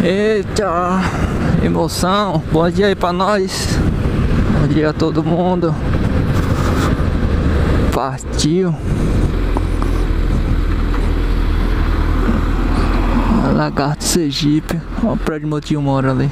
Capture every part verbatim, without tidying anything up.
Eita, emoção. Bom dia aí pra nós. Bom dia a todo mundo. Partiu. Lagarto Sergipe. Olha o prédio do meu tio mora ali.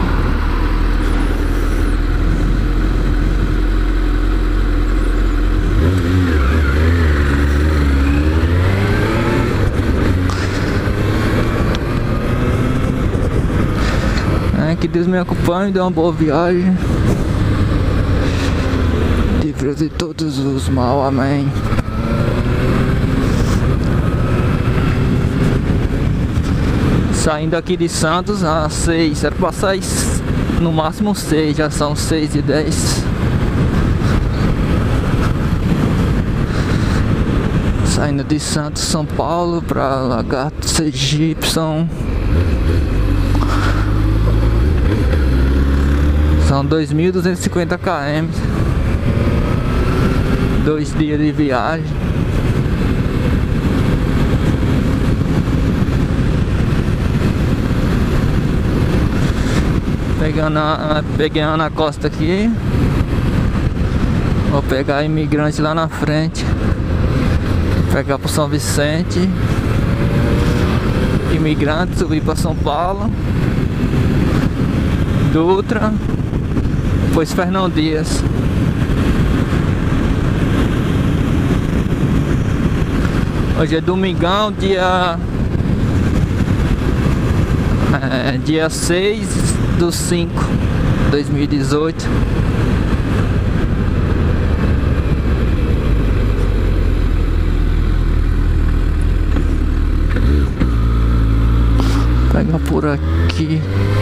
Que Deus me acompanhe, dê uma boa viagem. Livre de todos os mal, amém. Saindo aqui de Santos às seis, era pra sair no máximo seis, já são seis e dez. Saindo de Santos, São Paulo para Lagarto Sergipe, são São dois mil duzentos e cinquenta quilômetros. Dois dias de viagem. Pegando a, peguei a Ana Costa aqui. Vou pegar a Imigrante lá na frente. Pegar pro São Vicente. Imigrante, subir para São Paulo. Dutra. Depois Fernão Dias. Hoje é domingão, dia é, dia seis do cinco de dois mil e dezoito. Vou pegar por aqui.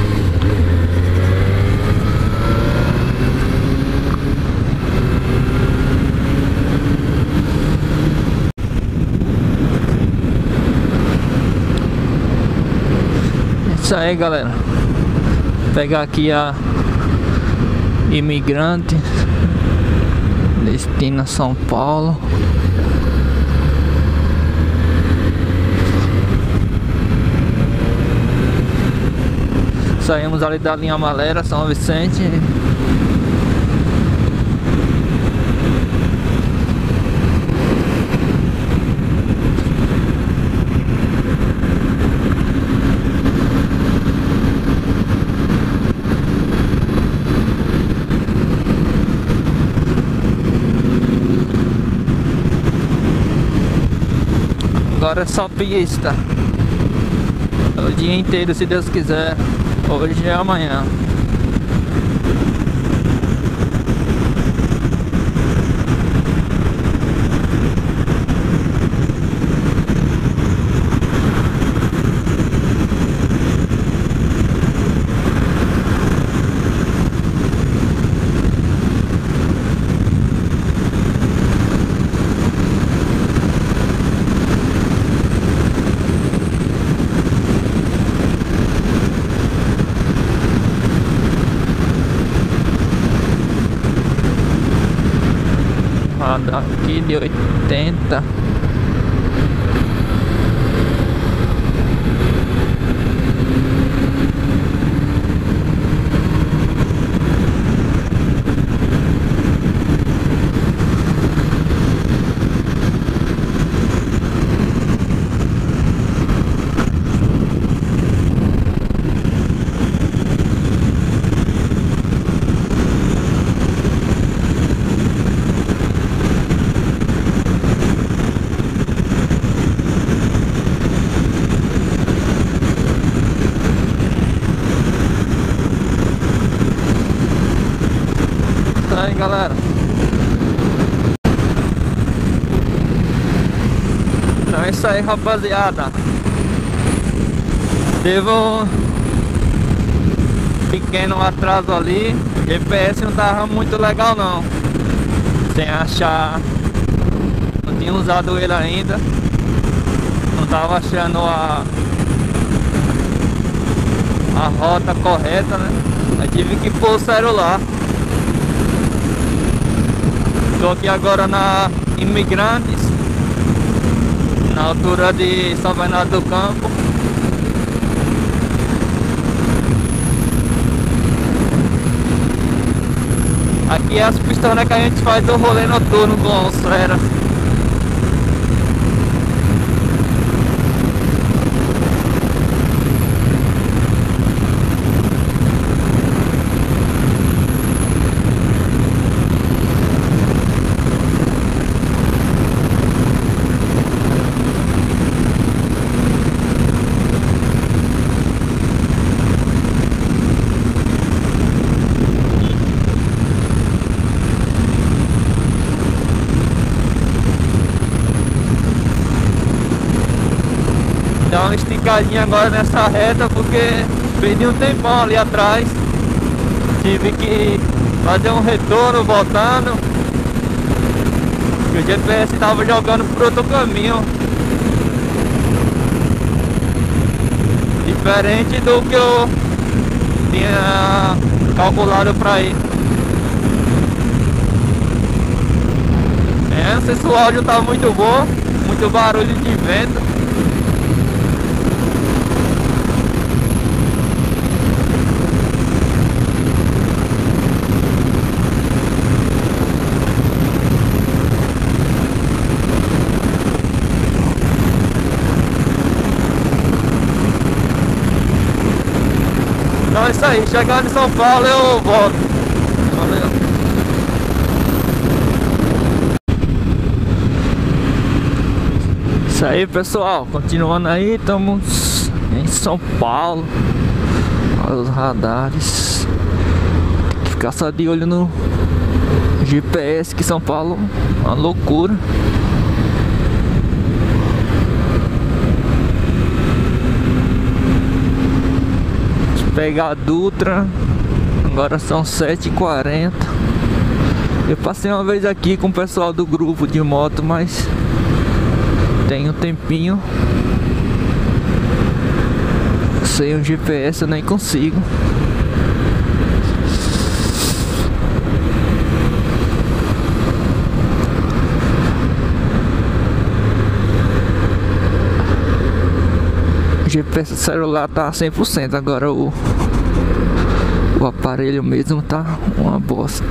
Isso aí, galera. Vou pegar aqui a Imigrante, destino São Paulo. Saímos ali da linha Malera, São Vicente. Agora é só pista. O dia inteiro, se Deus quiser. Hoje é amanhã. Aqui de oitenta. Aí, galera, então é isso aí, rapaziada. Teve um pequeno atraso ali. O G P S não tava muito legal não, sem achar, não tinha usado ele ainda, não tava achando a a rota correta, né? Aí tive que pôr o celular. Estou aqui agora na Imigrantes, na altura de São Bernardo do Campo. Aqui é as pistonas que a gente faz do rolê noturno com os fera. Dá uma esticadinha agora nessa reta porque perdi um tempão ali atrás. Tive que fazer um retorno voltando. E o G P S estava jogando por outro caminho. Diferente do que eu tinha calculado para ir. É, não sei se o áudio tá muito bom, muito barulho de vento. Então é isso aí, chegando em São Paulo eu volto. Valeu. Isso aí, pessoal, continuando aí, estamos em São Paulo. Olha os radares. Tem que ficar só de olho no G P S, que São Paulo é uma loucura. Pegar a Dutra. Agora são sete e quarenta. Eu passei uma vez aqui com o pessoal do grupo de moto, mas tem um tempinho. Sem o G P S eu nem consigo. O G P S do celular tá cem por cento, agora o, o aparelho mesmo tá uma bosta.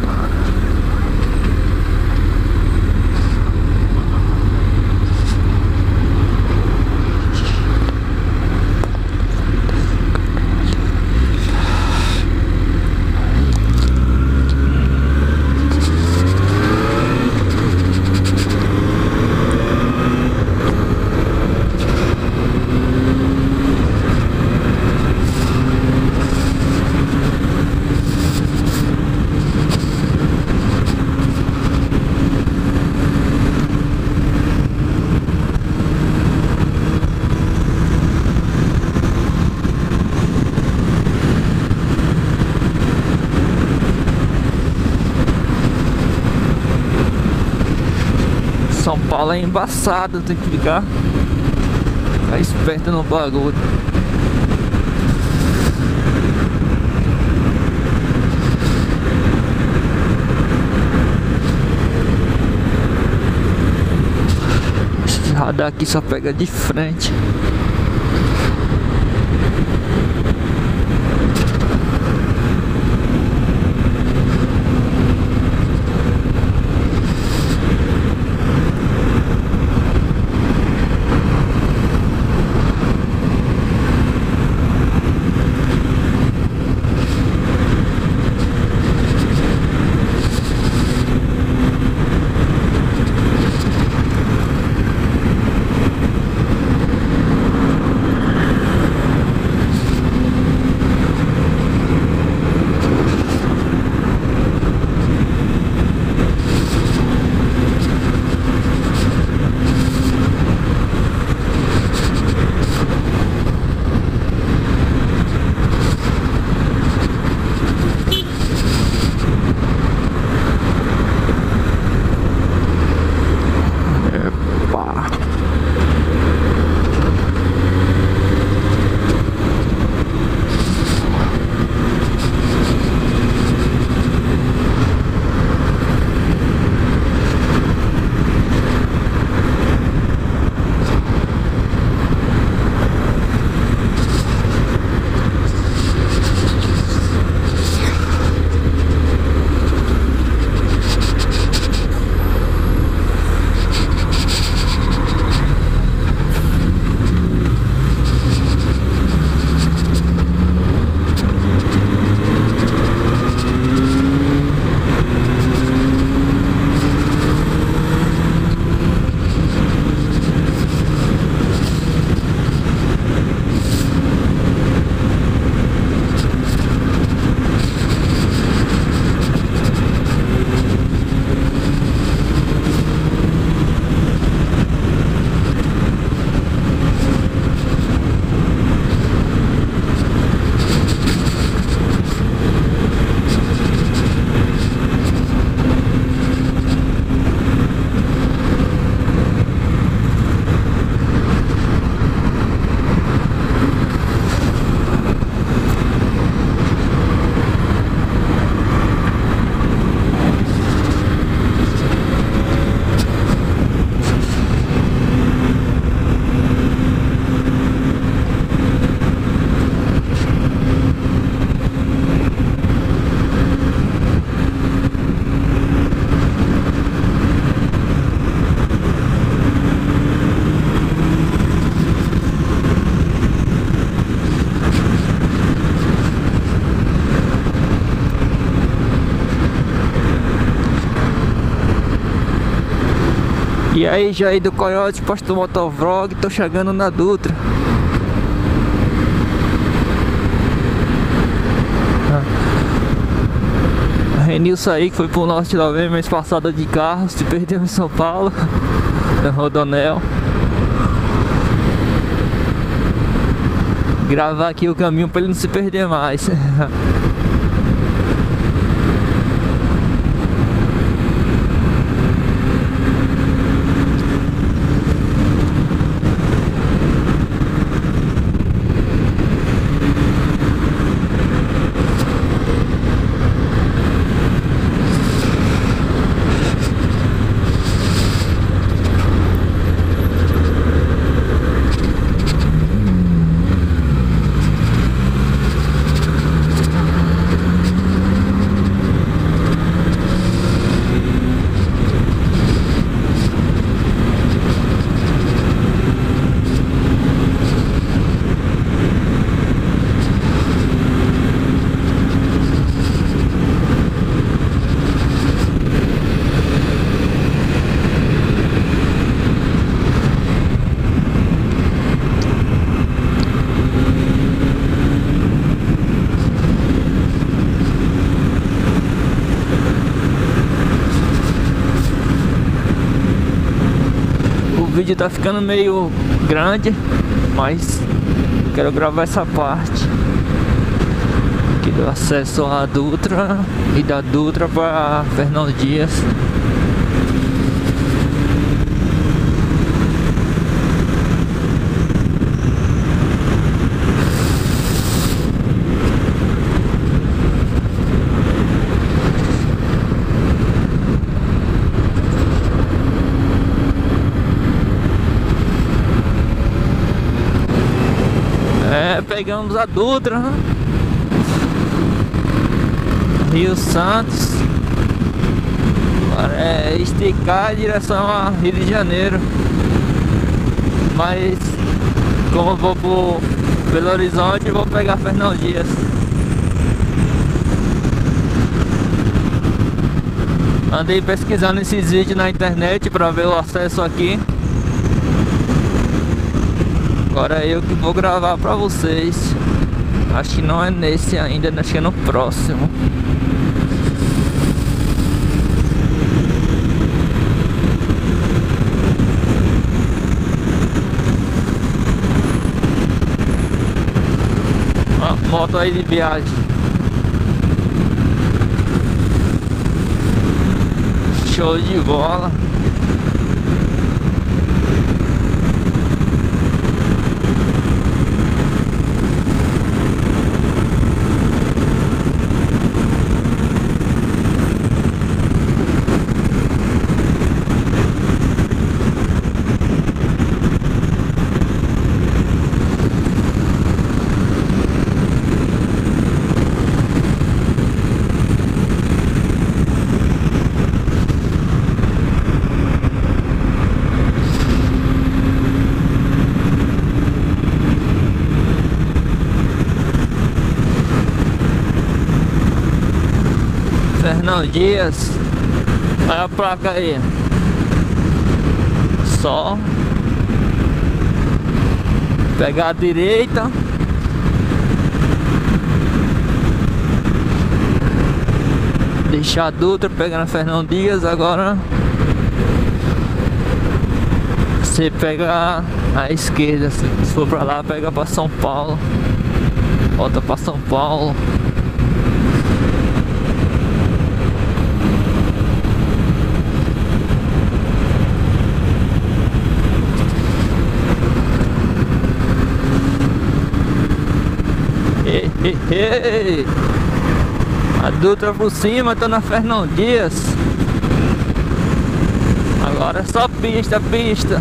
São Paulo é embaçado, tem que ficar, ficar esperto no bagulho. Esse radar aqui só pega de frente. E aí, Jair do Coyote, posto motovlog, tô chegando na Dutra. A Renilson aí, que foi pro norte de novembro, mês passado de carro, se perdeu em São Paulo, no Rodonel. Gravar aqui o caminho pra ele não se perder mais. O vídeo tá ficando meio grande, mas quero gravar essa parte aqui do acesso à Dutra e da Dutra para Fernão Dias. É, pegamos a Dutra, né? Rio Santos. Agora é esticar em direção a Rio de Janeiro. Mas como eu vou pro Belo Horizonte, eu vou pegar Fernão Dias. Andei pesquisando esses vídeos na internet para ver o acesso aqui. Agora eu que vou gravar pra vocês. Acho que não é nesse ainda, acho que é no próximo. Ó, moto aí de viagem. Show de bola. Fernão Dias. Olha a placa aí. Só pegar a direita. Deixar a Dutra, pegar na Fernão Dias. Agora você pega a esquerda. Se for pra lá, pega pra São Paulo. Volta pra São Paulo. Ei, ei, ei. A Dutra por cima, tô na Fernão Dias. Agora é só pista, pista.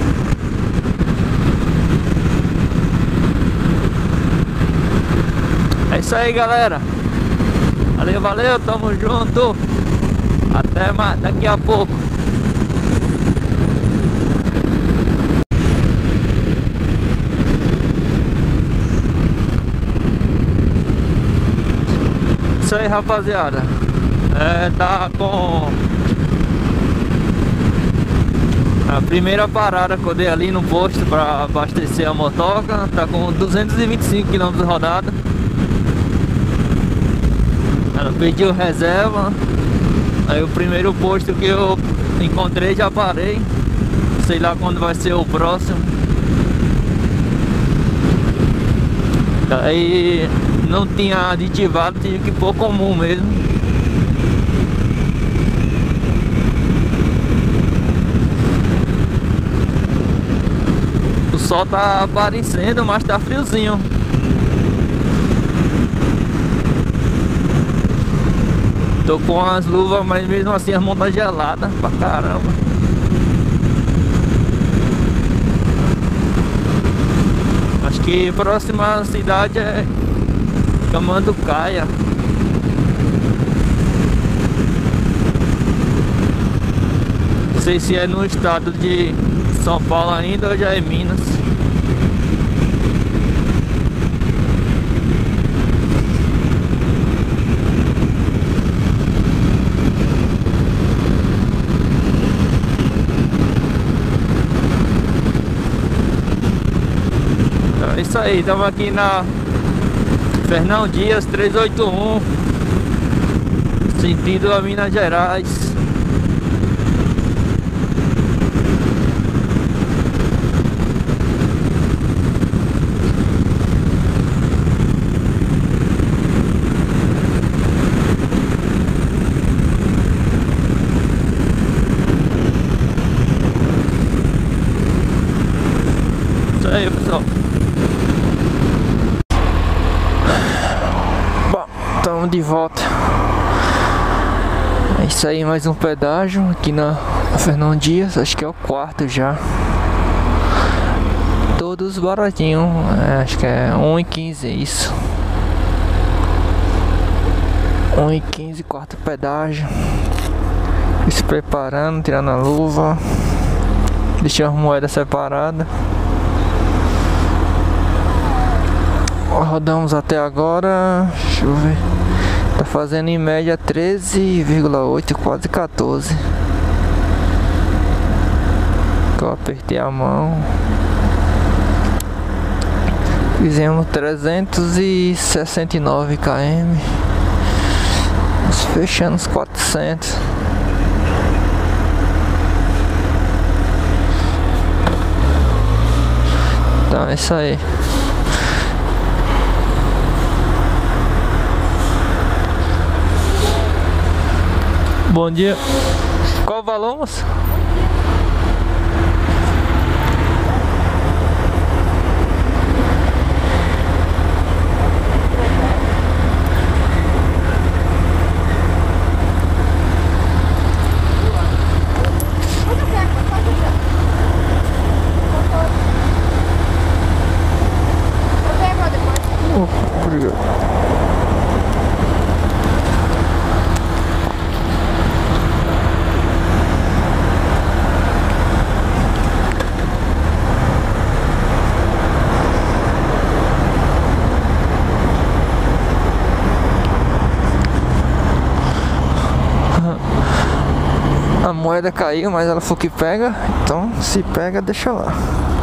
É isso aí, galera. Valeu, valeu, tamo junto. Até mais daqui a pouco. Isso aí, rapaziada. É, tá com A primeira parada que eu dei ali no posto para abastecer a motoca tá com duzentos e vinte e cinco quilômetros rodada. Ela pediu reserva. Aí o primeiro posto que eu encontrei já parei. Sei lá quando vai ser o próximo. Aí não tinha aditivado, tive que pôr comum mesmo. O sol tá aparecendo, mas tá friozinho. Tô com as luvas, mas mesmo assim as mãos tá geladas pra caramba. Acho que a próxima cidade é Camanducaia. Não sei se é no estado de São Paulo ainda ou já é Minas. É isso aí, estamos aqui na Fernão Dias trezentos e oitenta e um, sentido a Minas Gerais. Isso aí, pessoal. Estamos de volta. É isso aí, mais um pedágio aqui na Fernão Dias. Acho que é o quarto já. Todos baratinhos. É, acho que é um e quinze, isso. um e quinze, quarto pedágio. Se preparando, tirando a luva. Deixei as moedas separadas. Rodamos até agora, deixa eu ver, tá fazendo em média treze vírgula oito, quase quatorze. Eu apertei a mão. Fizemos trezentos e sessenta e nove quilômetros, fechando os quatrocentos. Então é isso aí. Bom dia. Qual o valor, moço? Oh, obrigado. A moeda caiu, mas ela falou que pega, então se pega, deixa lá.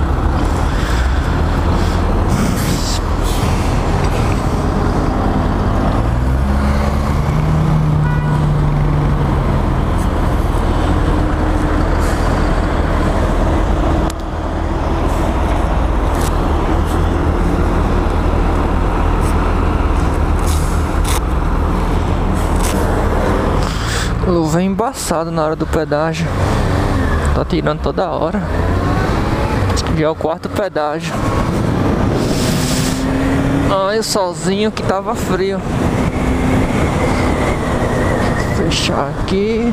Luva embaçado na hora do pedágio. Tá tirando toda hora. Já é o quarto pedágio. Ai, o solzinho que tava frio. Fechar aqui.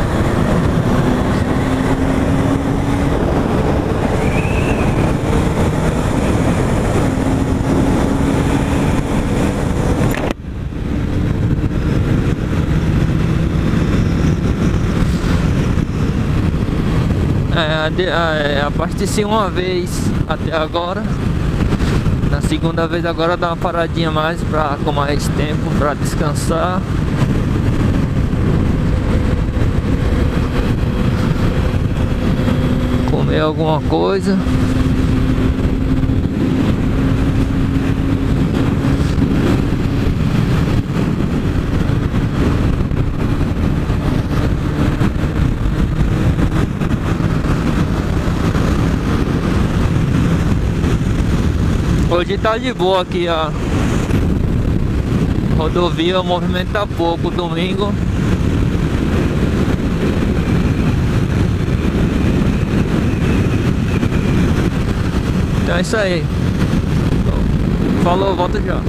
É, abasteci uma vez até agora. Na segunda vez agora dá uma paradinha mais pra, com mais tempo pra descansar. comer alguma coisa. Hoje tá de boa aqui a rodovia, o movimento tá pouco, domingo. Então é isso aí. Falou, volta já.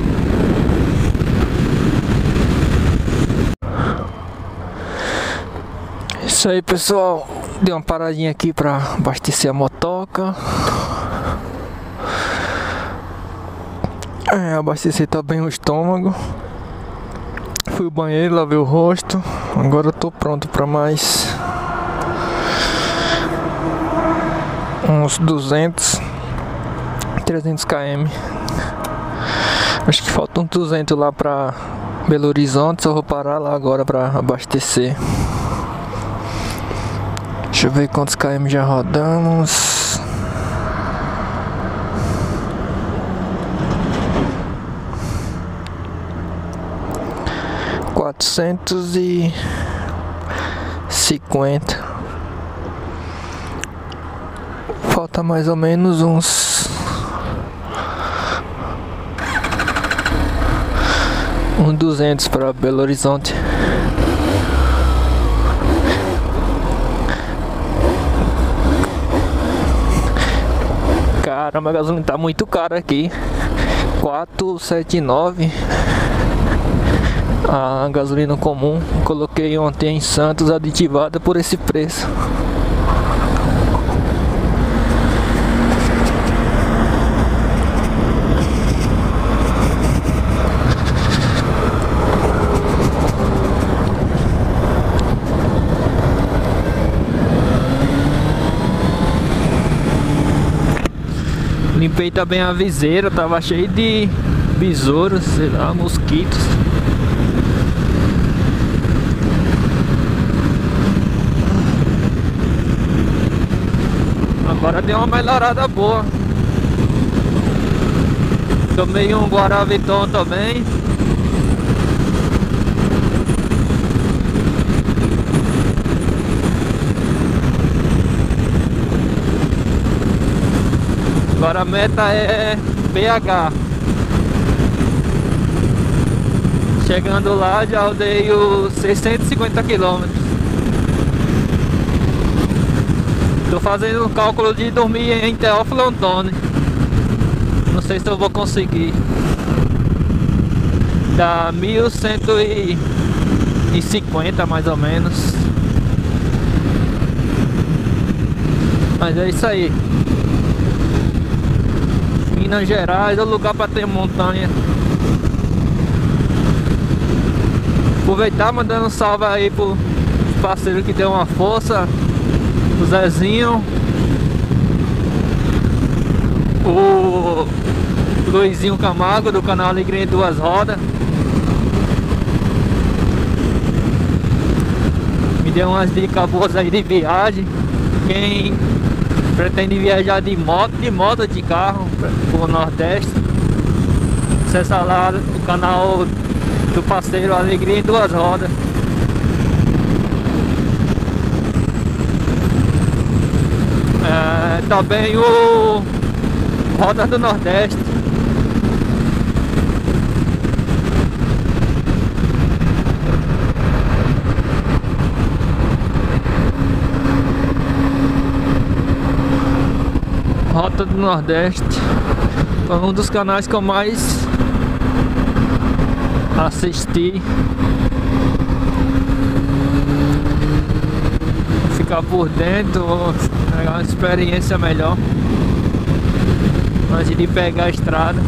Isso aí, pessoal. Dei uma paradinha aqui pra abastecer a motoca. É, abastecer também o estômago. Fui ao banheiro, lavei o rosto. Agora eu tô pronto pra mais uns duzentos, trezentos quilômetros. Acho que faltam duzentos lá pra Belo Horizonte. Só vou parar lá agora pra abastecer. Deixa eu ver quantos quilômetros já rodamos. Quatrocentos e cinquenta. Falta mais ou menos uns uns duzentos para Belo Horizonte. Caramba, a gasolina tá muito cara aqui. quatrocentos e setenta e nove. A gasolina comum, coloquei ontem em Santos, aditivada por esse preço. Limpei também a viseira, tava cheio de besouros, sei lá, mosquitos. Agora deu uma melhorada boa. Tomei um Guaraviton também. Agora a meta é B H. Chegando lá já rodei os seiscentos e cinquenta quilômetros. Tô fazendo um cálculo de dormir em Teófilo Otoni. Não sei se eu vou conseguir. Dá mil cento e cinquenta mais ou menos. Mas é isso aí. Minas Gerais é o lugar para ter montanha. Aproveitar mandando um salve aí pro parceiro que deu uma força. O Zezinho, o Luizinho Camargo do canal Alegria em Duas Rodas. Me deu umas dicas boas aí de viagem. Quem pretende viajar de moto, de moto de carro pro Nordeste, acessa lá o canal do parceiro Alegria em Duas Rodas. É, também o Rodas do Nordeste. Rota do Nordeste foi um dos canais que eu mais assisti. Ficar por dentro, pegar uma experiência melhor antes de pegar a estrada.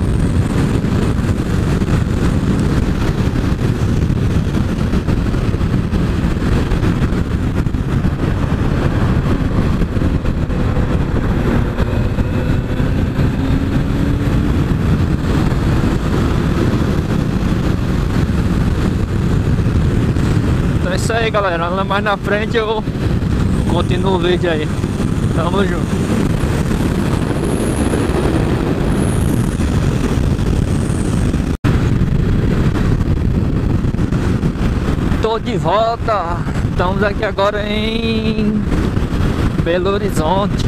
Então é isso aí, galera. Mais na frente eu continuo o vídeo aí. Tamo junto. Tô de volta. Estamos aqui agora em Belo Horizonte.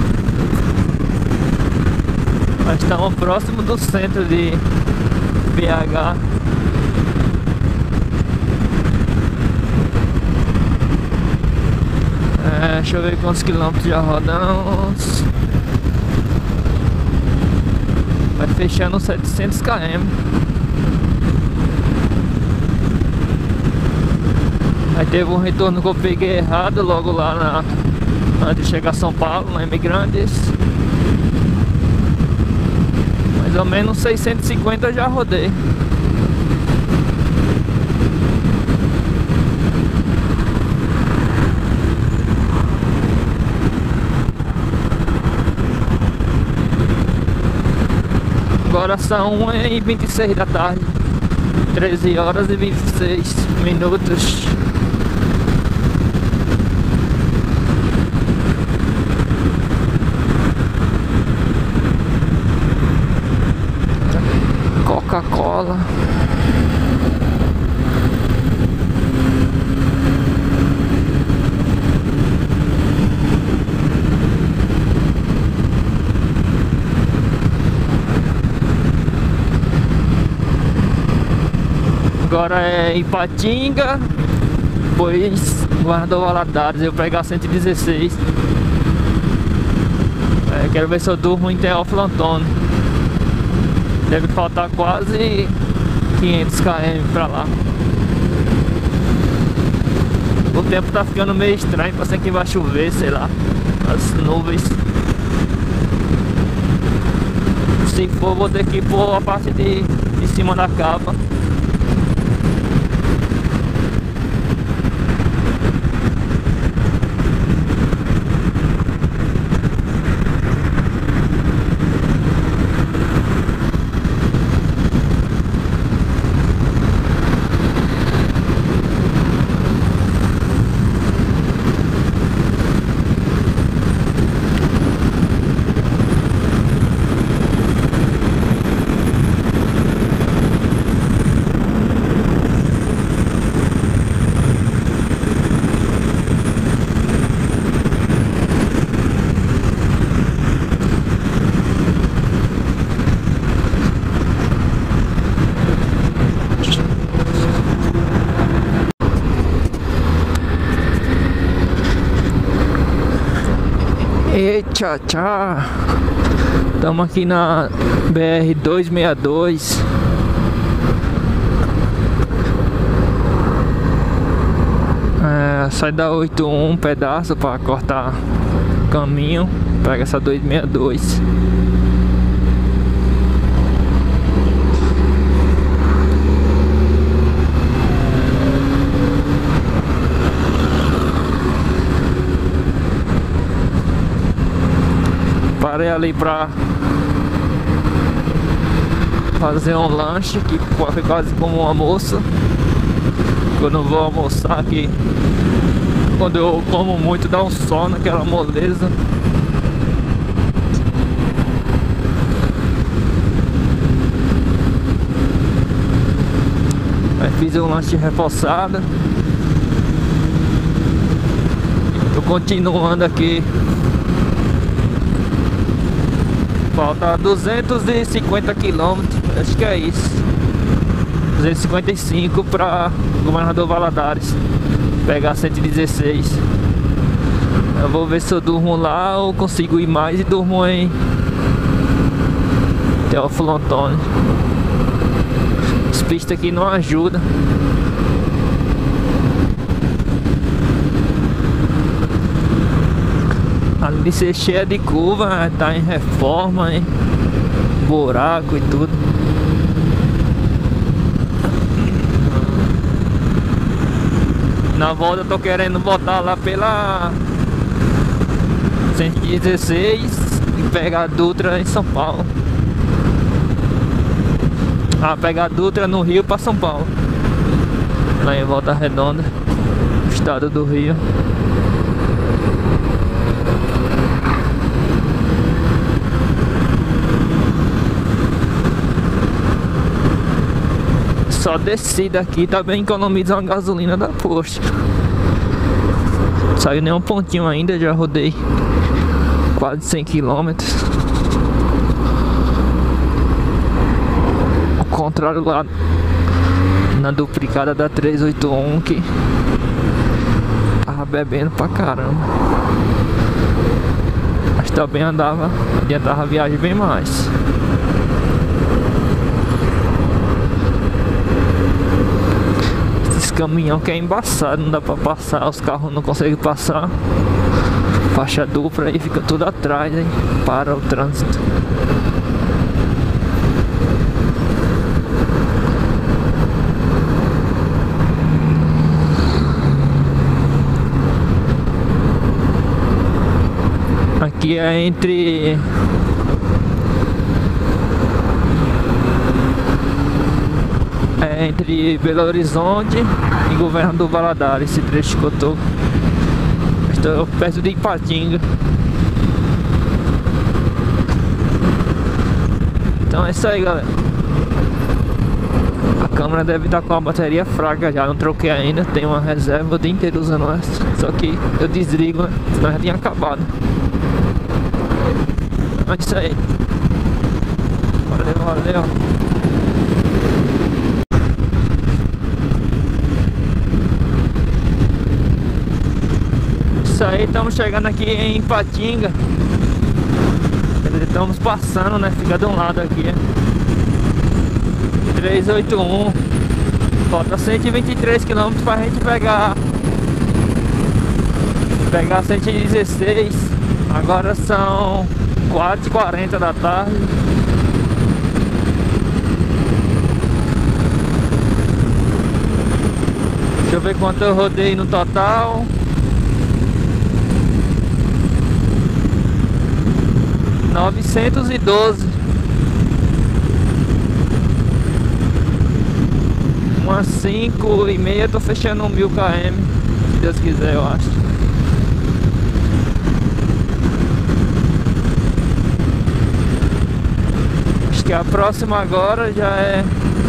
Nós estamos próximo do centro de B H. É, deixa eu ver quantos quilômetros já rodamos. Vai fechando setecentos quilômetros. Aí teve um retorno que eu peguei errado logo lá na, antes de chegar a São Paulo, na Imigrantes. Mais ou menos seiscentos e cinquenta eu já rodei. Agora são uma e vinte e seis da tarde, treze horas e vinte e seis minutos. Coca-Cola. Agora é Ipatinga, depois Governador Valadares. Eu vou pegar cento e dezesseis. É, quero ver se eu durmo em Teófilo Otoni. Deve faltar quase quinhentos quilômetros pra lá. O tempo tá ficando meio estranho, parece que vai chover, sei lá. As nuvens. Se for, vou ter que pôr a parte de, de cima da capa. E tchau, tchau. Estamos aqui na B R duzentos e sessenta e dois. É, sai da oitenta e um um pedaço para cortar caminho. Pega essa duzentos e sessenta e dois. Parei ali pra fazer um lanche, que foi quase como um almoço. Quando eu vou almoçar aqui, quando eu como muito, dá um sono, aquela moleza. Aí fiz um lanche reforçado. Tô continuando aqui. Falta duzentos e cinquenta quilômetros, acho que é isso. duzentos e cinquenta e cinco para Governador Valadares. Pegar cento e dezesseis. Eu vou ver se eu durmo lá ou consigo ir mais e durmo em Teófilo Otoni. As pistas aqui não ajudam. Ali ser cheia de curva, tá em reforma, hein? Buraco e tudo. Na volta eu tô querendo voltar lá pela cento e dezesseis e pegar a Dutra em São Paulo. Ah, pegar a Dutra no Rio pra São Paulo. Lá em Volta Redonda, estado do Rio. Só descida aqui também economiza uma gasolina da posto. Saiu nem um pontinho ainda, já rodei quase cem quilômetros. Ao contrário lá na duplicada da trezentos e oitenta e um que tava bebendo pra caramba. Mas também andava, adiantava a viagem bem mais. Esses caminhão que é embaçado, não dá pra passar, os carros não conseguem passar. Faixa dupla aí, fica tudo atrás, hein? Para o trânsito. Aqui é entre é entre Belo Horizonte e Governador Valadares, esse trecho que eu tô. Estou perto de Ipatinga. Então é isso aí, galera. A câmera deve estar com a bateria fraca já, não troquei ainda. Tem uma reserva o dia inteiro usando essa. Só que eu desligo, né? Senão já tinha acabado. É isso aí. Valeu, valeu. Isso aí, estamos chegando aqui em Ipatinga. Estamos passando, né? Fica de um lado aqui. trezentos e oitenta e um. Falta cento e vinte e três quilômetros pra gente pegar. Pegar cento e dezesseis. Agora são quatro e quarenta da tarde. Deixa eu ver quanto eu rodei no total. Novecentos e doze. Umas cinco e meia, tô fechando um mil km. Se Deus quiser, eu acho. Acho que a próxima agora já é...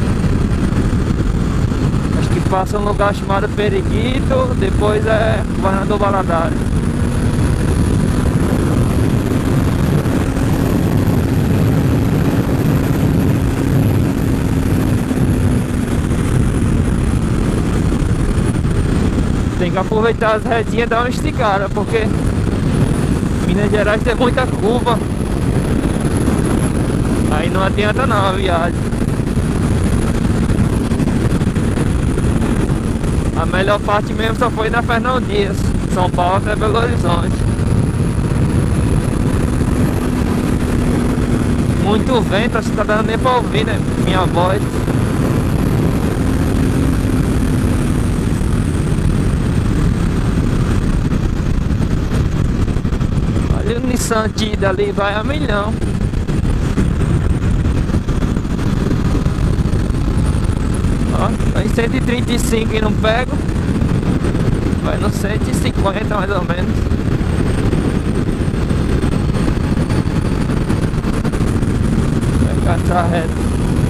Acho que passa um lugar chamado Periquito. Depois é Governador Valadares. Tem que aproveitar as retinhas e dar uma esticada, porque Minas Gerais tem muita curva. Aí não adianta não a viagem. A melhor parte mesmo só foi na Fernão Dias, São Paulo até Belo Horizonte. Muito vento, acho que tá dando nem pra ouvir, né? Minha voz. Olha o Nissan Tida ali, vai a milhão. Ó, vai cento e trinta e cinco e não pego. Vai no cento e cinquenta mais ou menos. Vai caçar reto.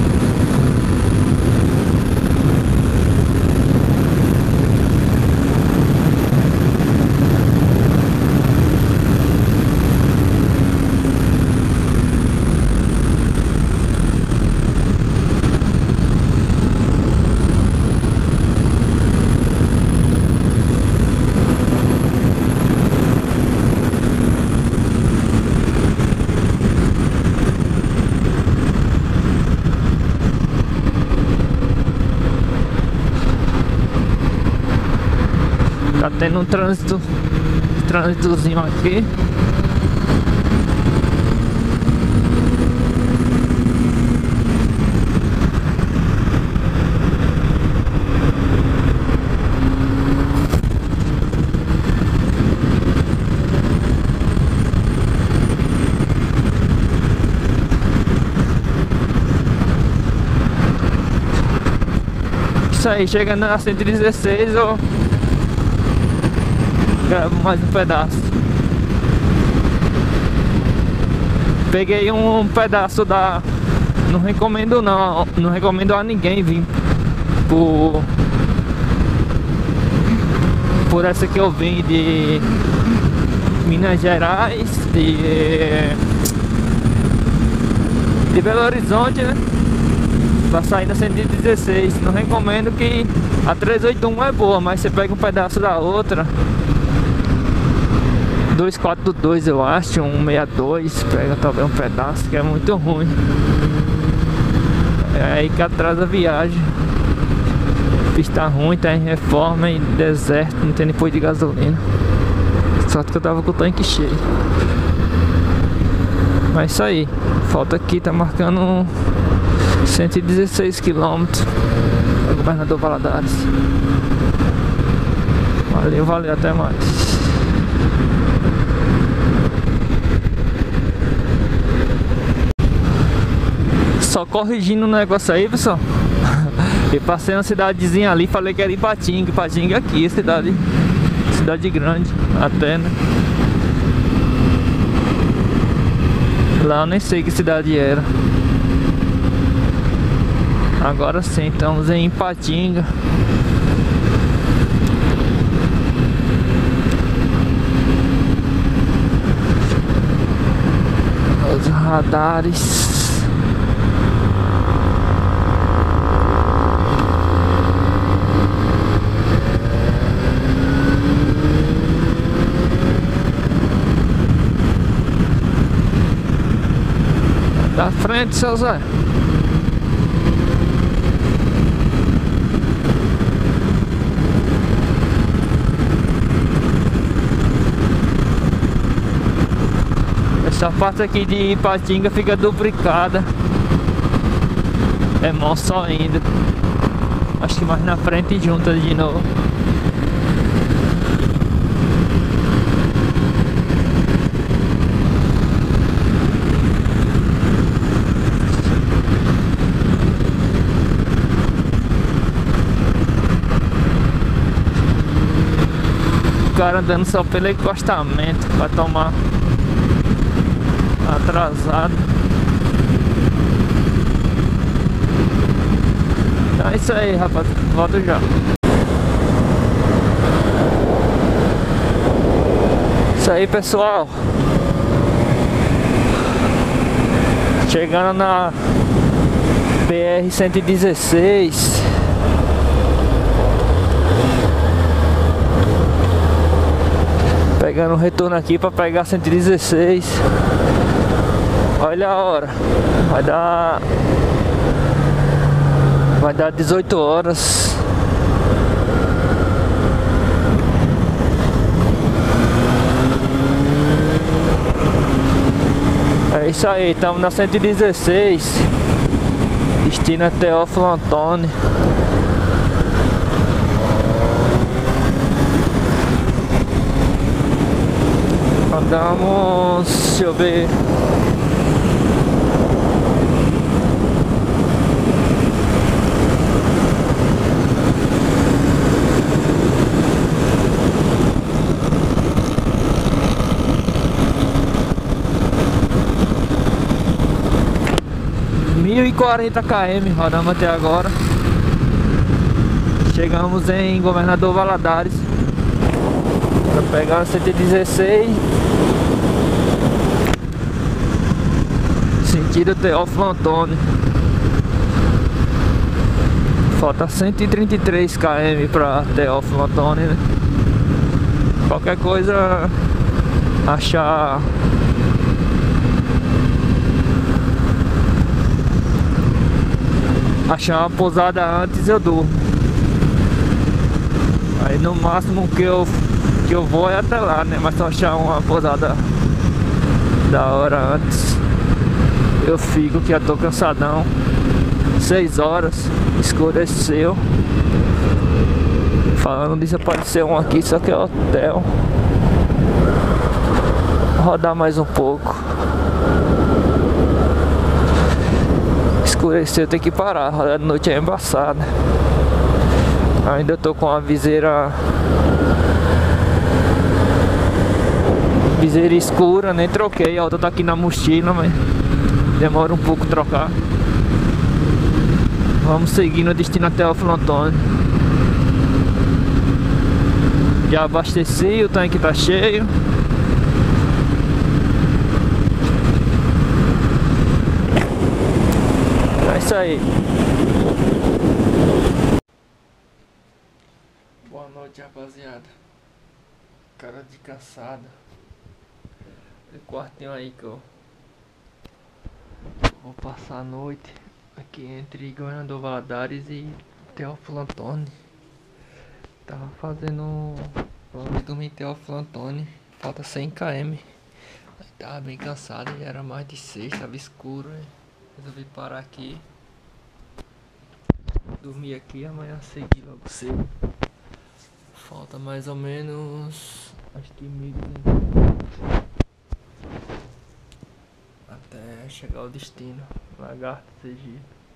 Tá tendo um trânsito, trânsitozinho aqui. Isso aí, chegando na cento e dezesseis eu gravo mais um pedaço. Peguei um pedaço da... Não recomendo não, não recomendo a ninguém vir por por essa que eu vim de Minas Gerais, de de Belo Horizonte, né? Pra sair na cento e dezesseis. Não recomendo, que a trezentos e oitenta e um é boa, mas você pega um pedaço da outra, duzentos e quarenta e dois eu acho, um sessenta e dois, pega talvez um pedaço, que é muito ruim. É aí que atrasa a viagem. Pista ruim, tá em reforma, em deserto, não tem nem posto de gasolina. Só que eu tava com o tanque cheio. Mas isso aí, falta aqui, tá marcando cento e dezesseis quilômetros. É o Governador Valadares. Valeu, valeu, até mais. Só corrigindo o negócio aí, pessoal. Eu passei uma cidadezinha ali, falei que era Ipatinga. Ipatinga aqui, cidade, cidade grande, até, né? Lá eu nem sei que cidade era. Agora sim, estamos em Ipatinga. Os radares. Da frente, seu Zé. Essa parte aqui de Ipatinga fica duplicada. É mão só ainda. Acho que mais na frente junta de novo. O cara andando só pelo encostamento pra tomar atrasado. Então é isso aí, rapaz. Volto já. Isso aí, pessoal. Chegando na B R cento e dezesseis. Pegando o retorno aqui para pegar cento e dezesseis. Olha a hora. Vai dar Vai dar dezoito horas. É isso aí, estamos na cento e dezesseis. Destino é Teófilo Otoni. Andamos, deixa eu ver, mil e quarenta quilômetros rodamos até agora. Chegamos em Governador Valadares para pegar cento e dezesseis. Sentido Teófilo Otoni. Falta cento e trinta e três quilômetros para Teófilo Otoni, né? Qualquer coisa, achar achar uma pousada antes, eu durmo. Aí no máximo que eu que eu vou é até lá, né? Mas se eu achar uma pousada da hora antes, eu fico, que eu tô cansadão. Seis horas, escureceu. Falando disso, apareceu um aqui, só que é hotel. Vou rodar mais um pouco. Escureceu, tem que parar. Rodar de noite é embaçada. Ainda tô com a viseira Viseira escura, nem troquei. A outra tá aqui na mochila, mas demora um pouco trocar. Vamos seguir no destino até o Antônio. Já abasteci, o tanque tá cheio. É isso aí. Boa noite, rapaziada. Cara de cansado. O quartinho aí que eu vou passar a noite aqui entre Governador Valadares e Teófilo Otoni. Tava fazendo vamos dormir em Teófilo Otoni. Falta cem quilômetros. Tava bem cansado, já era mais de seis, tava escuro. Hein? Resolvi parar aqui, dormir aqui, amanhã seguir logo cedo. Falta mais ou menos, acho que mil e duzentos até chegar ao destino, Lagarto, Sergipe.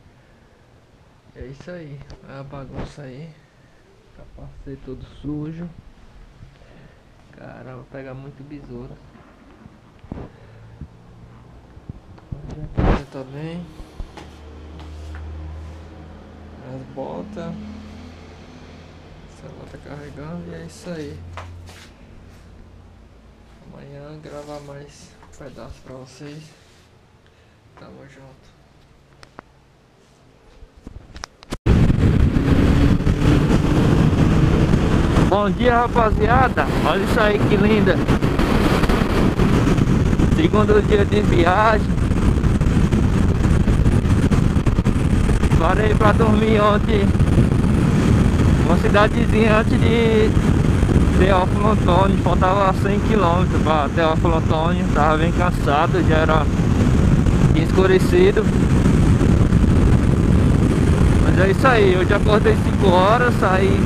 É isso aí, é a bagunça aí. Capacete todo sujo. Caramba, pega muito besouro. Já tá bem. As botas. O celular tá carregando e é isso aí. Amanhã gravar mais um pedaço pra vocês. Tamo junto. Bom dia, rapaziada. Olha isso aí que linda. Segundo dia de viagem. Parei pra dormir ontem. Uma cidadezinha antes de Teófilo Otoni. Faltava cem quilômetros pra Teófilo Otoni. Tava bem cansado, já era escurecido. Mas é isso aí, eu já acordei cinco horas, saí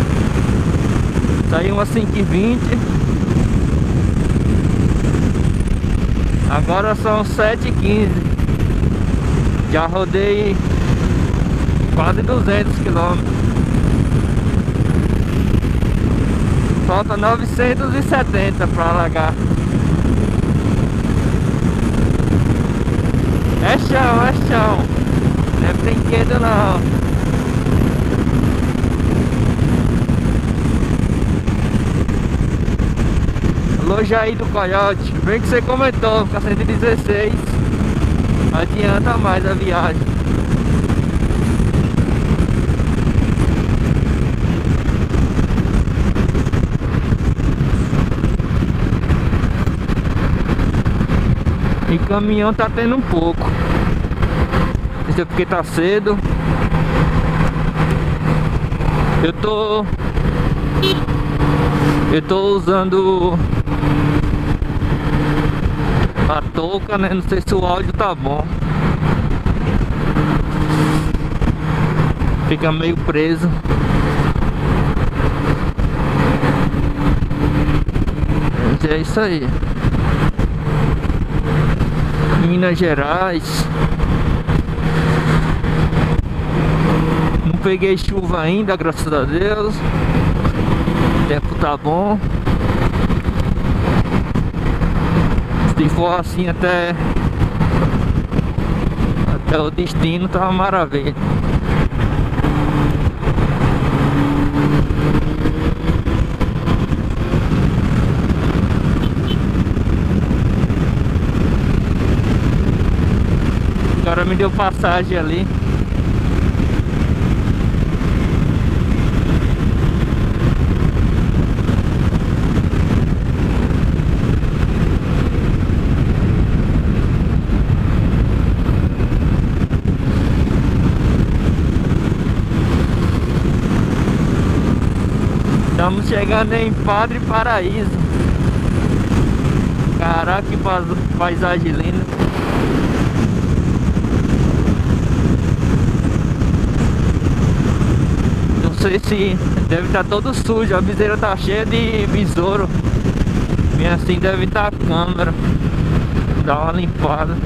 Saí umas cinco e vinte. Agora são sete e quinze. Já rodei quase duzentos quilômetros. Falta novecentos e setenta para largar. É chão, é chão. Não é brinquedo não. Alô, Jair do Coyote, bem que você comentou, fica cento e dezesseis. Adianta mais a viagem. E caminhão tá tendo um pouco. Isso é porque tá cedo. Eu tô Eu tô usando a touca, né? Não sei se o áudio tá bom. Fica meio preso. Mas é isso aí. Minas Gerais. Não peguei chuva ainda, graças a Deus. O tempo tá bom. Se for assim até Até o destino, tá uma maravilha. O cara me deu passagem ali. Estamos chegando em Padre Paraíso. Caraca, que paisagem linda. Não sei se deve estar todo sujo. A viseira tá cheia de besouro. E assim deve estar a câmera. Dá uma limpada.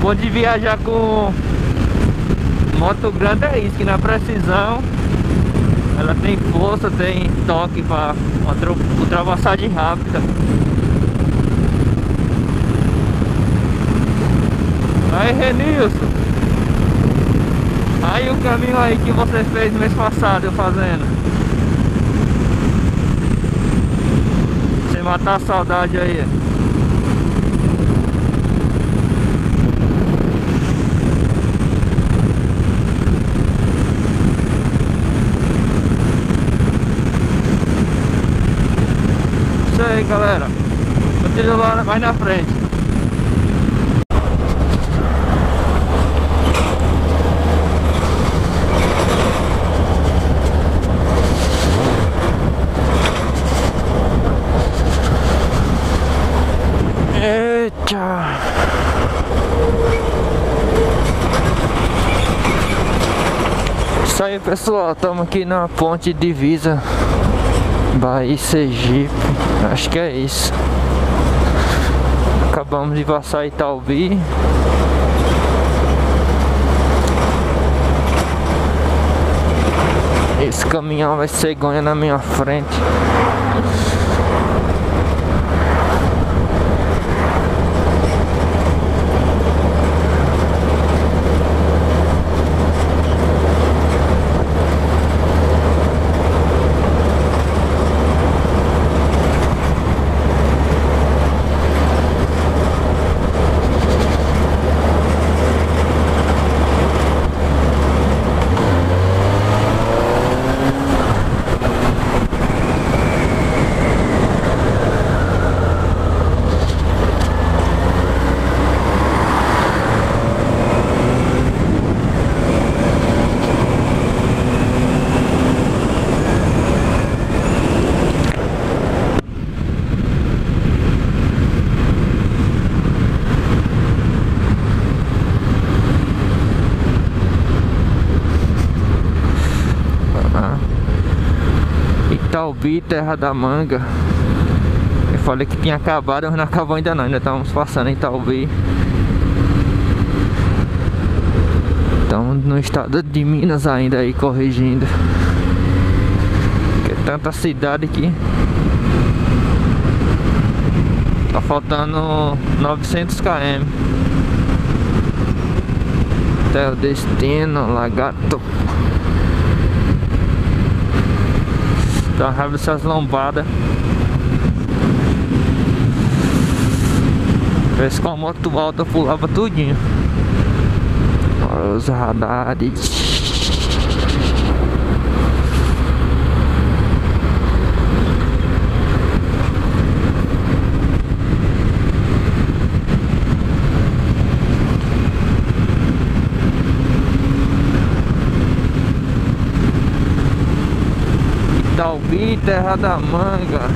bom de viajar com moto grande é isso, que na precisão ela tem força, tem toque para ultrapassagem rápida. Aí, Renilson, aí o caminho aí que você fez mês passado, eu fazendo. Sem matar a saudade aí. Isso aí, galera. Continua lá mais na frente. Eita! Isso aí, pessoal, estamos aqui na ponte divisa Bahia e Sergipe, acho que é isso. Acabamos de passar Itaubi. Esse caminhão vai cegonha na minha frente. Itaubi, Terra da Manga. Eu falei que tinha acabado, mas não acabou ainda não. Ainda estamos passando em Itaubi. Estamos no estado de Minas ainda aí, corrigindo. Que é tanta cidade que tá faltando novecentos quilômetros até o destino, Lagarto. Dá raiva dessas lombadas. Parece que com a moto alta pulava tudinho. Olha os radares. Itaubi, Terra da Manga.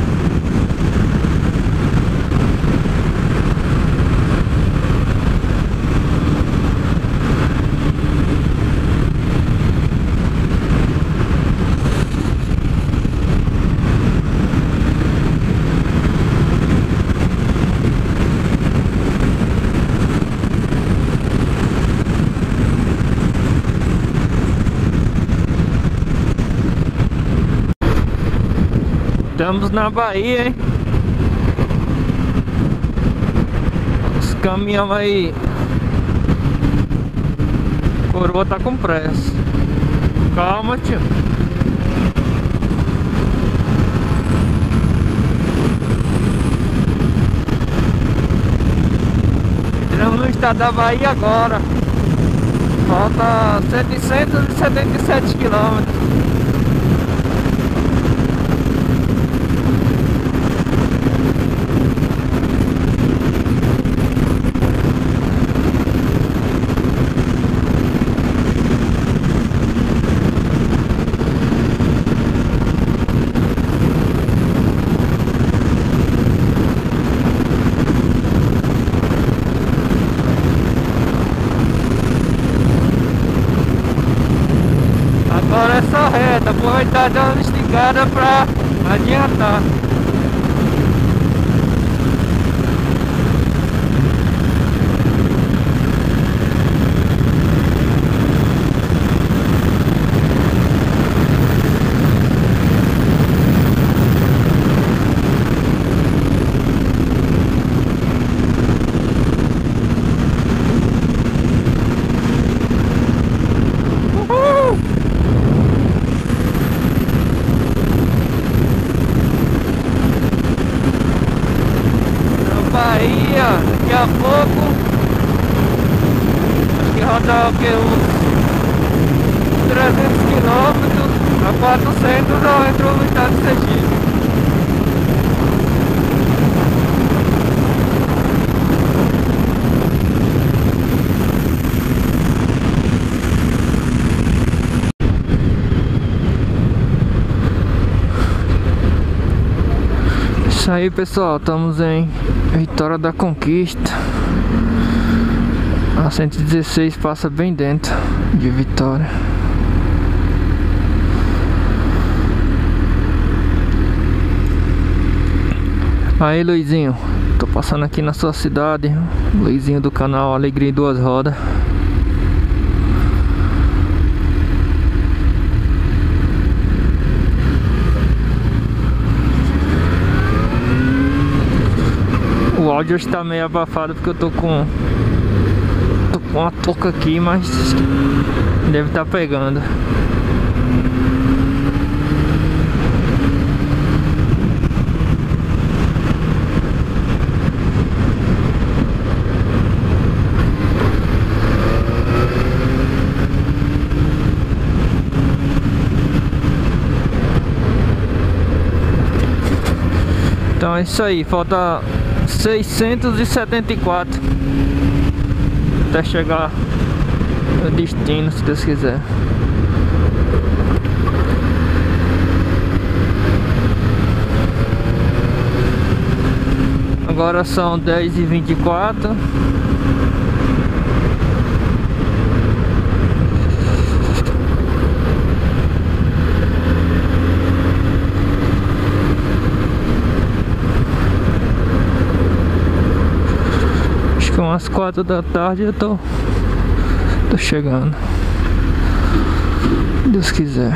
Estamos na Bahia, hein? Os caminhões aí. Coroa tá com pressa. Calma, tio. Entramos no estado da Bahia agora. Falta setecentos e setenta e sete quilômetros. Agora é só reta, aproveitar e dar uma esticada pra adiantar. a pouco. Acho que roda o que? Uns trezentos quilômetros a quatrocentos eu entro no estado de Sergipe. Isso aí, pessoal, estamos em Vitória da Conquista. A cento e dezesseis passa bem dentro de Vitória. Aí, Luizinho, tô passando aqui na sua cidade. Luizinho do canal Alegria em Duas Rodas. O áudio está meio abafado porque eu tô com tô com uma touca aqui, mas deve estar pegando. Então é isso aí, falta seiscentos e setenta e quatro até chegar no destino, se Deus quiser. Agora são dez e vinte e quatro. Umas quatro da tarde eu tô, tô chegando, se Deus quiser.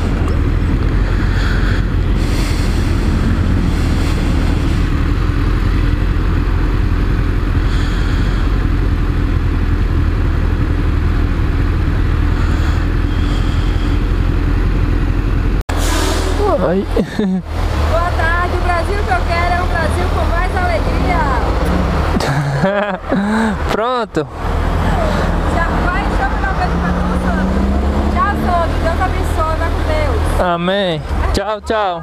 Ai. Boa tarde, o Brasil que eu quero é um Brasil com mais alegria. Pronto. Já vai, chama uma vez pra tu, Santo. Já sou, Deus abençoe, vai com Deus. Amém. Tchau, tchau.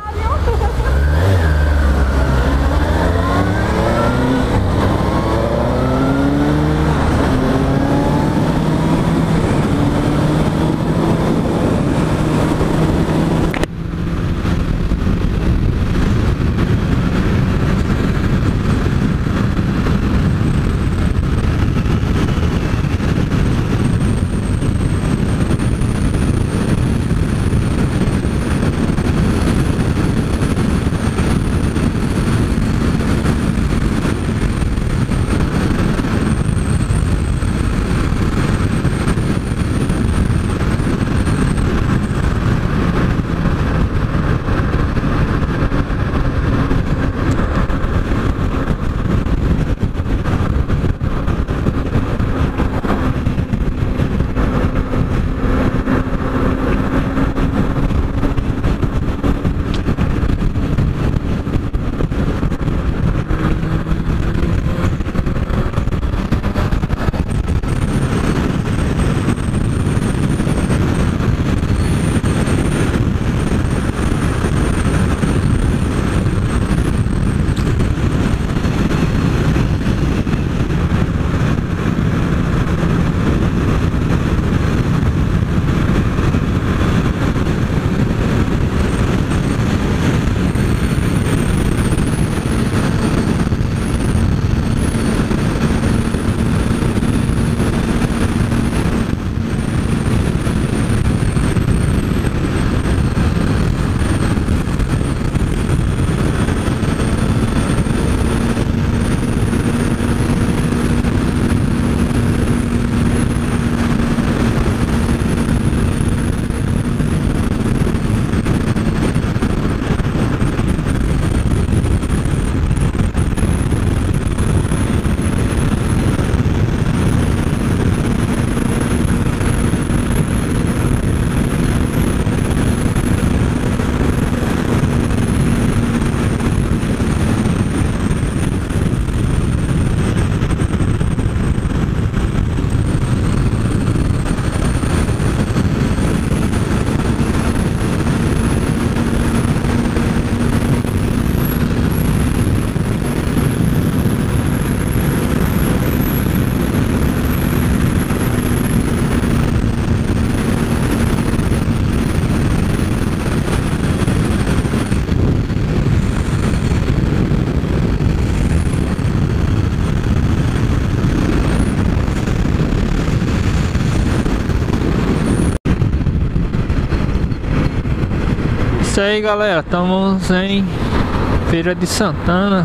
aí, galera, estamos em Feira de Santana.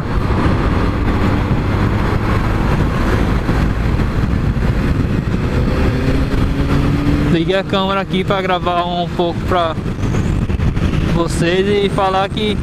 Liguei a câmera aqui para gravar um pouco para vocês e falar que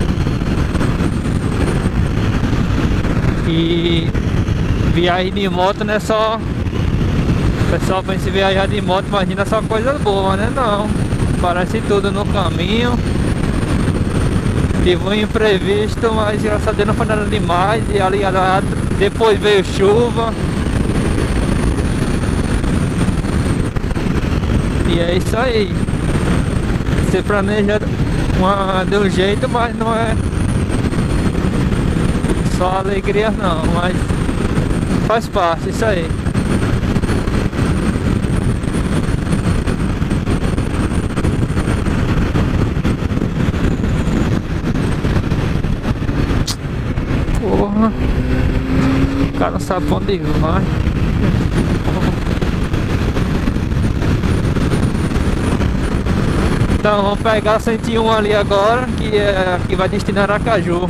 que viagem de moto não é só, o pessoal pensa em viajar de moto, imagina só coisa boa, né? Não, parece tudo no caminho. Tive um imprevisto, mas graças a Deus não foi nada demais. E ali depois veio chuva. E é isso aí. Você planeja uma, de um jeito, mas não é só alegria não, mas faz parte, isso aí. Porra, o cara não sabe pra onde vai. Então vamos pegar a cento e um ali agora, que é que vai destinar a Aracaju.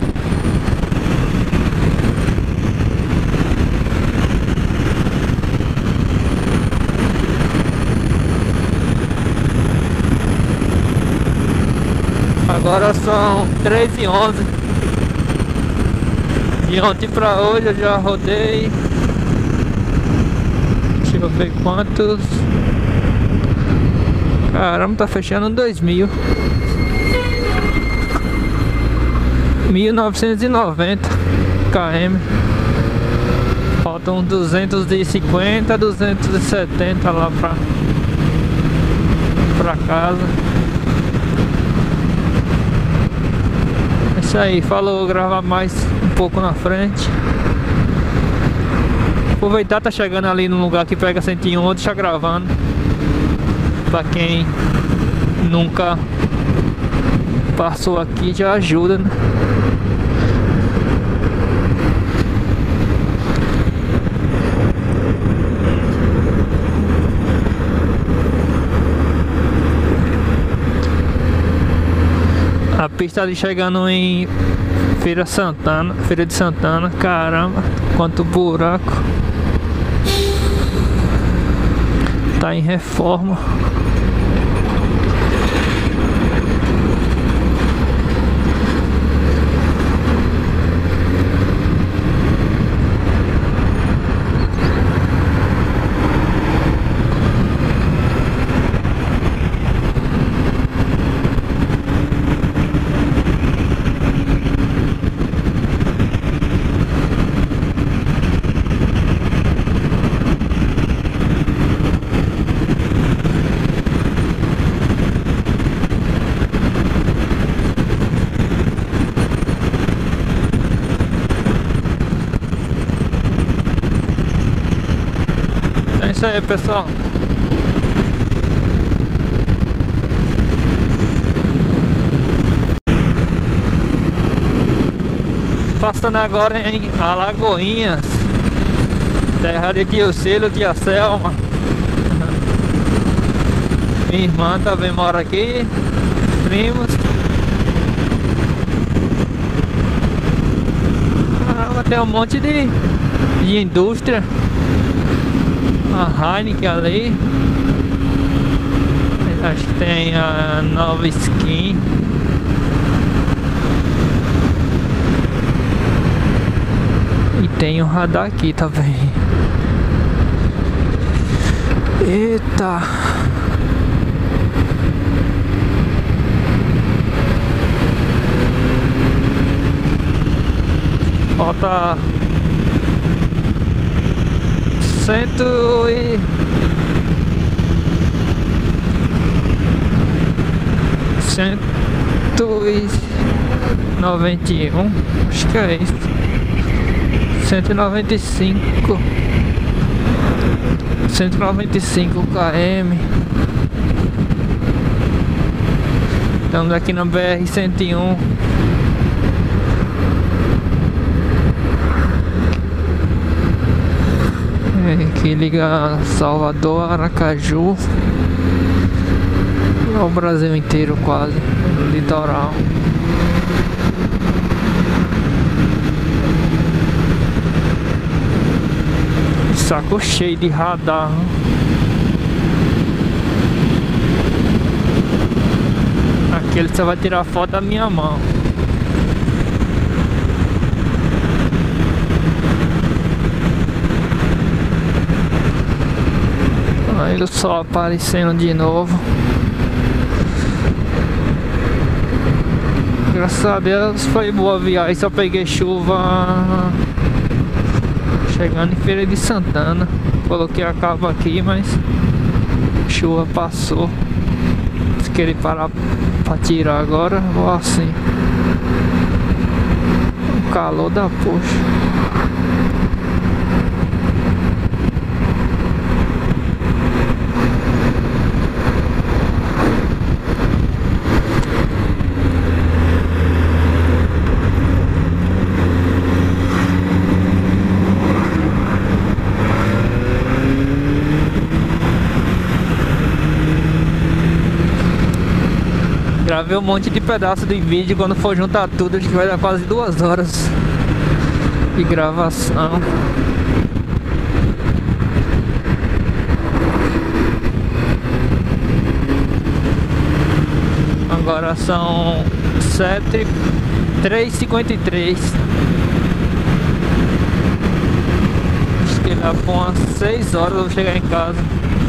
Agora são três e onze. De ontem pra hoje eu já rodei. Deixa eu ver quantos. Caramba, tá fechando dois mil. Mil novecentos e noventa quilômetros. Faltam duzentos e cinquenta, duzentos e setenta lá pra, pra casa. É isso aí, falou, gravar mais um pouco na frente. Aproveitar, tá chegando ali no lugar que pega cento e um, vou deixar gravando. Pra quem nunca passou aqui já ajuda, né? A pista ali chegando em Feira Santana, Feira de Santana, caramba, quanto buraco. Tá em reforma. É isso aí, pessoal. Passando agora em Alagoinhas, terra de Tio Cílio, Tia Selma. Minha irmã também mora aqui, primos. Ah, tem um monte de, de indústria. A Heineken ali. Acho que tem a Nova Skin. E tem um radar aqui também. Eita! Falta cento e cento e noventa e um, acho que é isso. Cento e noventa e cinco, cento e noventa e cinco quilômetros. Estamos aqui na B R cento e um. Que liga Salvador, Aracaju e ao Brasil inteiro quase. litoral. Saco cheio de radar. Aqui ele só vai tirar foto da minha mão. Aí o sol aparecendo de novo. Graças a Deus foi boa a viagem, só peguei chuva chegando em Feira de Santana. Coloquei a cabo aqui, mas a chuva passou. Se querer parar pra tirar agora, vou assim. O calor da poxa. Gravei um monte de pedaço de vídeo, quando for juntar tudo acho que vai dar quase duas horas de gravação. Agora são sete, três e cinquenta e três. Acho que dá por umas seis horas eu vou chegar em casa.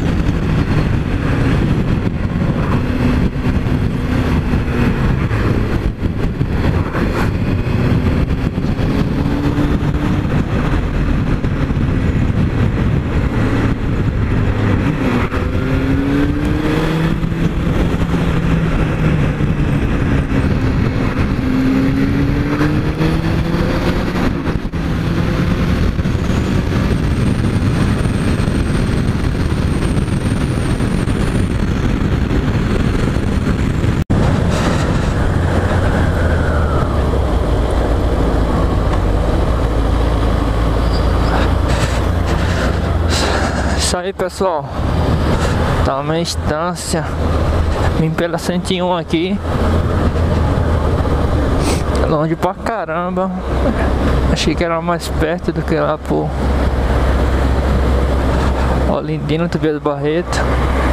Isso aí, pessoal, tá uma instância. Vim pela cento e um aqui, longe pra caramba. Achei que era mais perto do que lá por Olindina, Tobias Barreto.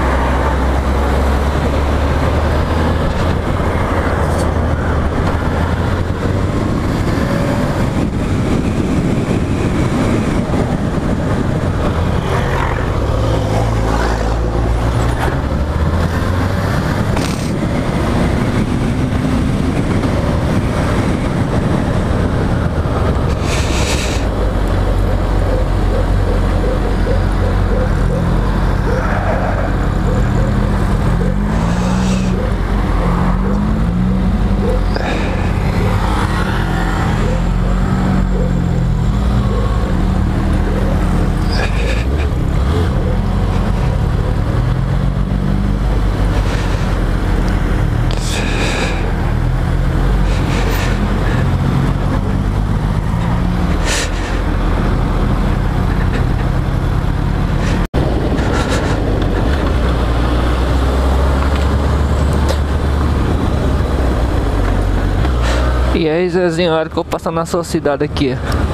E aí, Zezinho, a hora que eu passar na sua cidade aqui,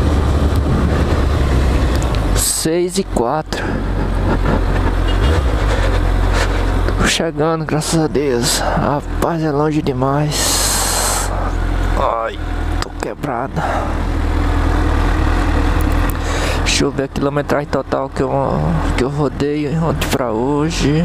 seis e quatro. Tô chegando, graças a Deus. Rapaz, é longe demais. Ai, tô quebrado. Deixa eu ver a quilometragem total que eu, que eu rodei ontem pra hoje.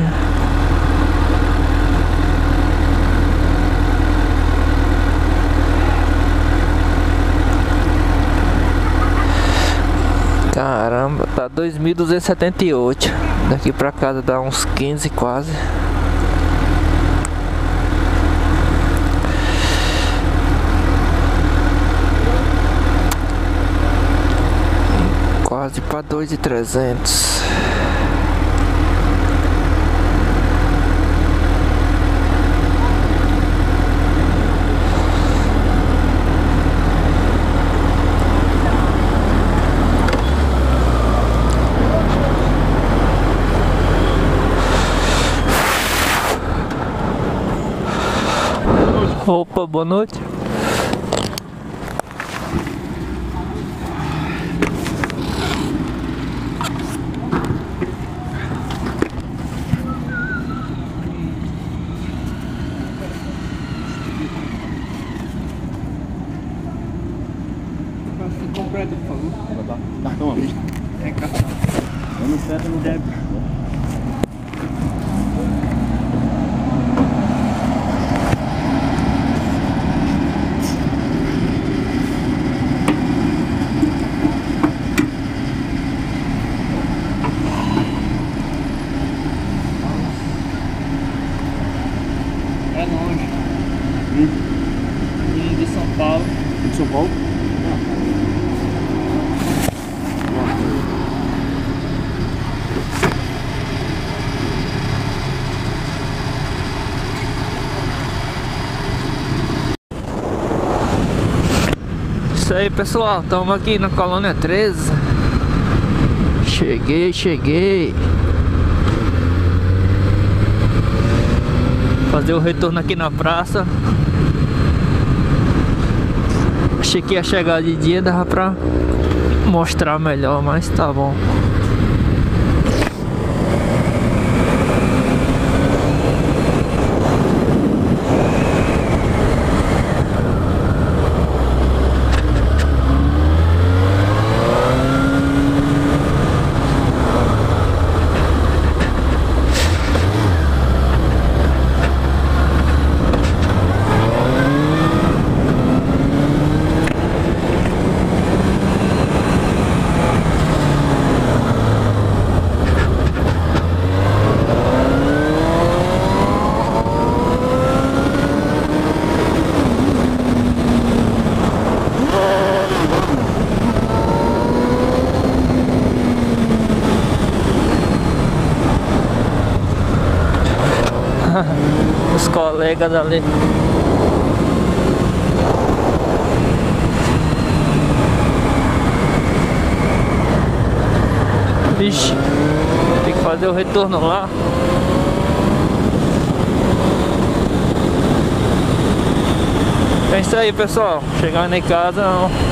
Caramba, tá dois mil duzentos e setenta e oito. Daqui pra casa dá uns quinze quase. Quase pra dois mil e trezentos. Opa, boa noite. Completo, por favor. Cartão à vista. É cartão. Eu não certo no débito. É longe. Hum. E de São Paulo. De São Paulo? Isso aí, pessoal, estamos aqui na Colônia treze. Cheguei, cheguei. Fazer o retorno aqui na praça. Achei que ia chegar de dia, dava pra mostrar melhor, mas tá bom. Os colegas ali. Vixe, tem que fazer o retorno lá. É isso aí, pessoal. Chegando em casa,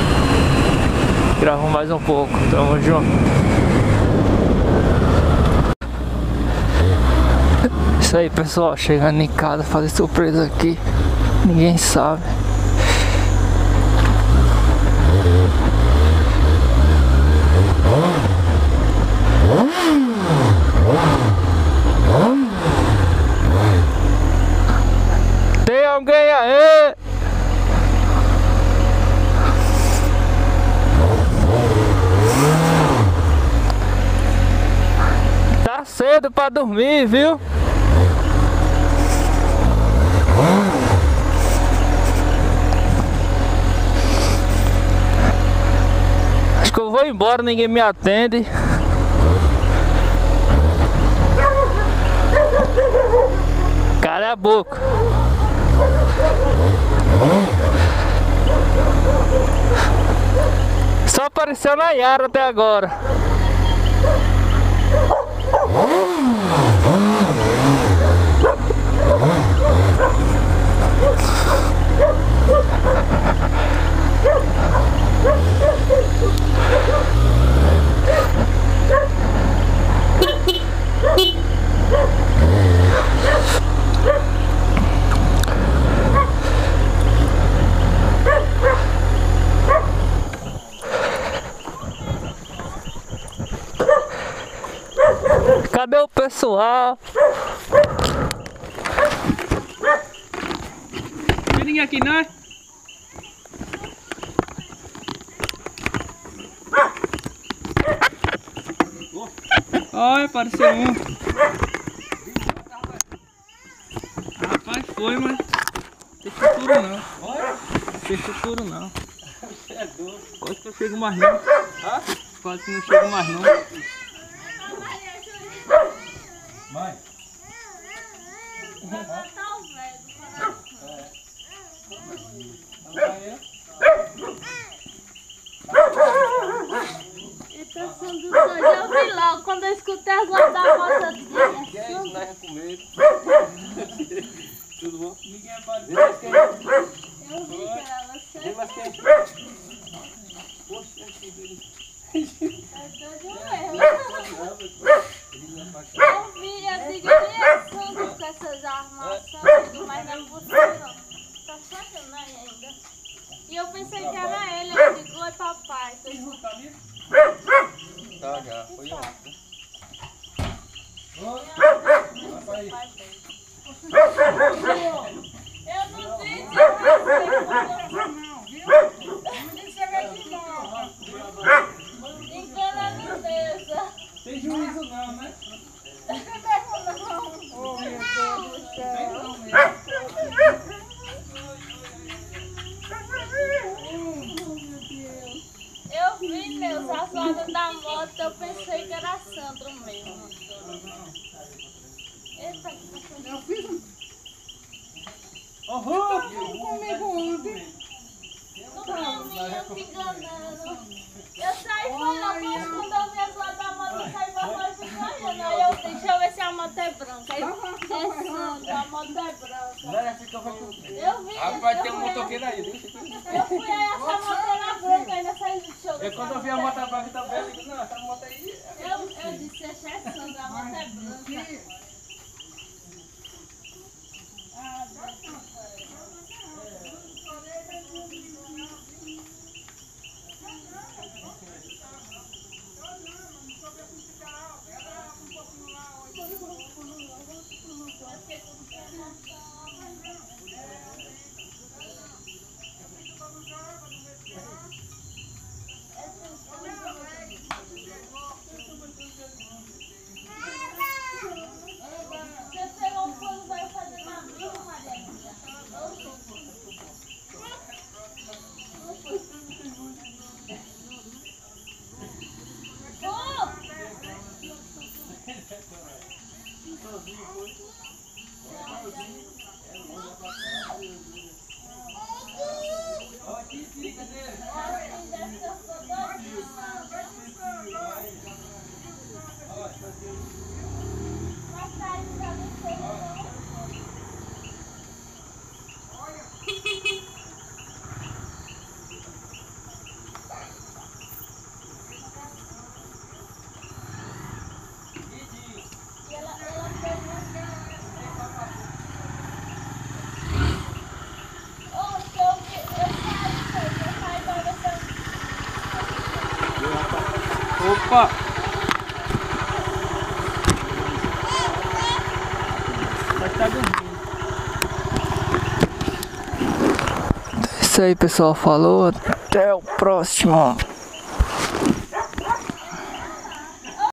gravo mais um pouco. Tamo junto. Isso aí, pessoal, chegando em casa, fazer surpresa aqui, ninguém sabe. Tem alguém aí? Tá cedo pra dormir, viu? Acho que eu vou embora, ninguém me atende. Cala a boca. Só apareceu na Yara até agora. Cadê o pessoal? Tem ninguém aqui, não é? Olha, apareceu um. Rapaz, foi, mas não tem futuro não. Não tem futuro não. Quase que eu chego mais não. Quase que não chego mais não. Mãe. Eu vi logo quando eu escutei as vozes da moça. Que é isso, nós é com medo. Tudo bom? Ninguém apareceu. Vem mais quente. Eu vi que era você. Vem mais quente. Poxa, que delícia. É doido mesmo. Eu vi, eu digo, ele é santo com essas armações, mas não é possível não. Tá fazendo aí ainda. E eu pensei que era ele, eu digo, oi papai. Tá ali? Tá, já. Foi ontem. Papai. Eu não disse, Não, viu? Não disse que vai de volta. enganando Deus. Tem juízo não, né? Oh, meu Deus do Tem céu. não mesmo. Eu vi, Deus, as rodas da moto, eu pensei que era Sandro mesmo. Eita, que tá fazendo? Eu fiz um Uhum. comigo ontem. No caminho, eu te enganando. Eu saí foi lá, mas quando eu vi as rodas da moto, eu saí pra fora e fiquei olhando. Aí eu disse, deixa eu ver se a moto é branca. Aí, é Sandro, a moto é branca. Vai, fica, vai. Eu vi, Rapaz, eu tem um fui- motoqueiro aí, deixa aqui. Eu fui aí, essa moto era branca, ainda saí do show. É quando eu vi a moto branca também, eu digo, não, essa moto aí. Eu, eu disse, essa é Sandra, a moto é branca. Você pegou um pano e vai fazer na minha, Maria. Opa! Vai estar dormindo. Isso aí, pessoal, falou, até o próximo.